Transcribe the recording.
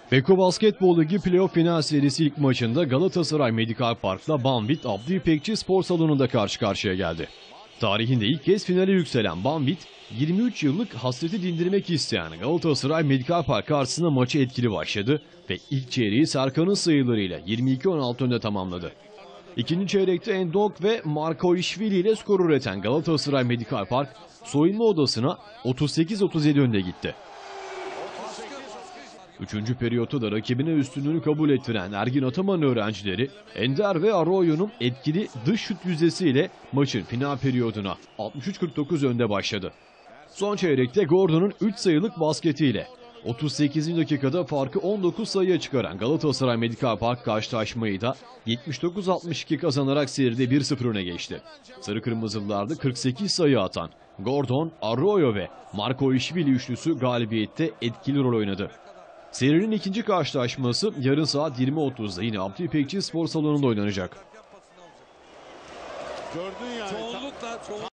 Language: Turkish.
Beko Basketbol Ligi Playoff Final Serisi ilk maçında Galatasaray Medikal Park'la Banvit Abdi İpekçi Spor Salonu'nda karşı karşıya geldi. Tarihinde ilk kez finale yükselen Banvit, 23 yıllık hasreti dindirmek isteyen Galatasaray Medikal Park karşısında maçı etkili başladı ve ilk çeyreği Serkan'ın sayılarıyla 22-16 önde tamamladı. İkinci çeyrekte Endok ve Markoişvili ile skor üreten Galatasaray Medikal Park, soyunma odasına 38-37 önde gitti. Üçüncü periyotta da rakibine üstünlüğünü kabul ettiren Ergin Ataman öğrencileri Ender ve Arroyo'nun etkili dış şut yüzdesiyle maçın final periyoduna 63-49 önde başladı. Son çeyrekte Gordon'un 3 sayılık basketiyle 38. dakikada farkı 19 sayıya çıkaran Galatasaray Medikal Park karşılaşmayı da 79-62 kazanarak seride 1-0 öne geçti. Sarı Kırmızılılarda 48 sayı atan Gordon, Arroyo ve Markoişvili üçlüsü galibiyette etkili rol oynadı. Serinin ikinci karşılaşması yarın saat 20.30'da yine Abdi İpekçi Spor Salonu'nda oynanacak. Gördün yani.